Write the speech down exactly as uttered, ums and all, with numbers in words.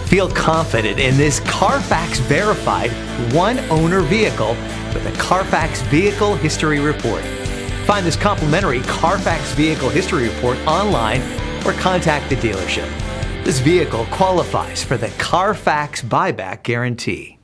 Feel confident in this CARFAX verified one-owner vehicle with a CARFAX Vehicle History Report. Find this complimentary CARFAX Vehicle History Report online or contact the dealership. This vehicle qualifies for the CARFAX Buyback Guarantee.